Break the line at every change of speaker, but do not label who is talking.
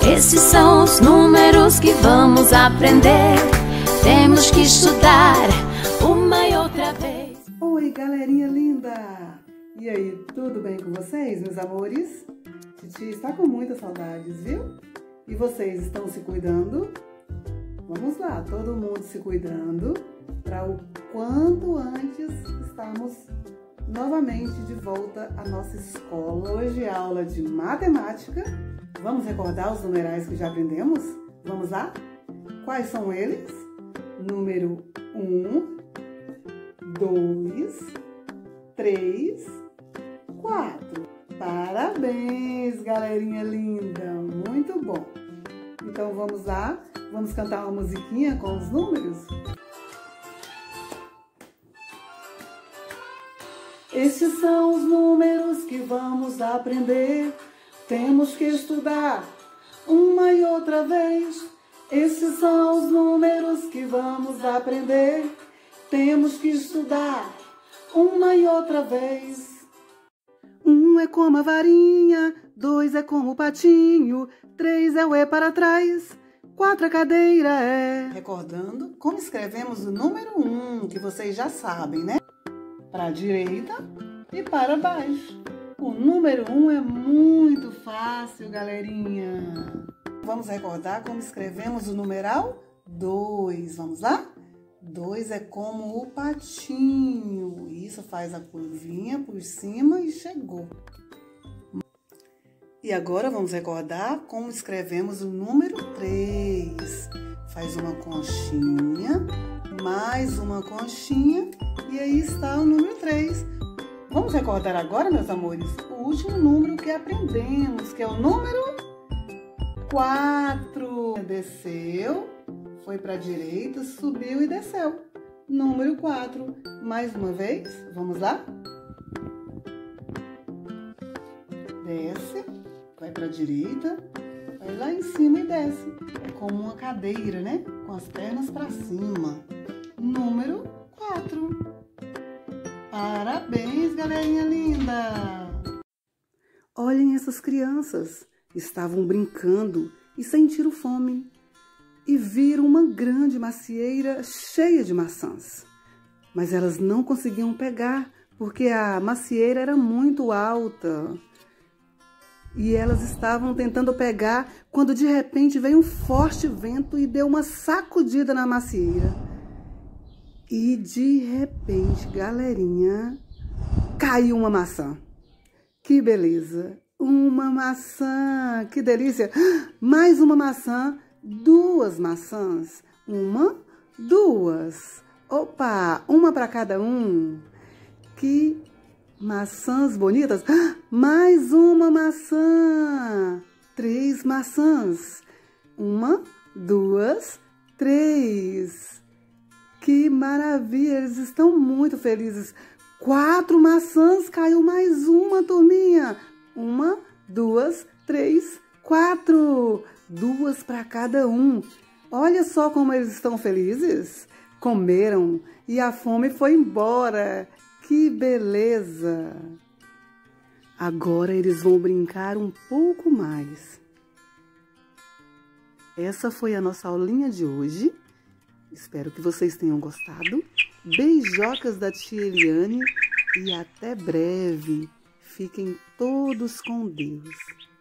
Esses são os números que vamos aprender. Temos que estudar uma e outra vez.
Oi, galerinha linda! E aí, tudo bem com vocês, meus amores? Titi está com muitas saudades, viu? E vocês estão se cuidando? Vamos lá, todo mundo se cuidando para o quanto antes estarmos novamente de volta à nossa escola. Hoje é aula de matemática. Vamos recordar os numerais que já aprendemos? Vamos lá? Quais são eles? Número 1, 2, 3, 4. Parabéns, galerinha linda! Muito bom! Então vamos lá? Vamos cantar uma musiquinha com os números? Estes são os números que vamos aprender. Temos que estudar uma e outra vez. Esses são os números que vamos aprender. Temos que estudar uma e outra vez. 1 é como a varinha, 2 é como o patinho, 3 é o E para trás, 4 a cadeira é. Recordando como escrevemos o número 1, que vocês já sabem, né? Para a direita e para baixo. O número 1 é muito fácil, galerinha. Vamos recordar como escrevemos o numeral 2. Vamos lá? 2 é como o patinho. Isso, faz a curvinha por cima e chegou. E agora vamos recordar como escrevemos o número 3. Faz uma conchinha, mais uma conchinha e aí está o número 3. Vamos recordar agora, meus amores, o último número que aprendemos, que é o número 4. Desceu, foi para a direita, subiu e desceu. Número 4. Mais uma vez, vamos lá? Desce, vai para a direita, vai lá em cima e desce. É como uma cadeira, né? Com as pernas para cima. Número 4. Parabéns, galerinha linda! Olhem essas crianças. Estavam brincando e sentiram fome. E viram uma grande macieira cheia de maçãs. Mas elas não conseguiam pegar, porque a macieira era muito alta. E elas estavam tentando pegar, quando de repente veio um forte vento e deu uma sacudida na macieira. E de repente, galerinha, caiu uma maçã. Que beleza! Uma maçã! Que delícia! Mais uma maçã! 2 maçãs. 1, 2. Opa! Uma para cada um. Que maçãs bonitas! Mais uma maçã. 3 maçãs. 1, 2, 3. Que maravilha! Eles estão muito felizes. 4 maçãs. Caiu mais uma, turminha. 1, 2, 3, 4. 2 para cada um. Olha só como eles estão felizes. Comeram e a fome foi embora. Que beleza! Agora eles vão brincar um pouco mais. Essa foi a nossa aulinha de hoje. Espero que vocês tenham gostado. Beijocas da tia Eliane e até breve. Fiquem todos com Deus.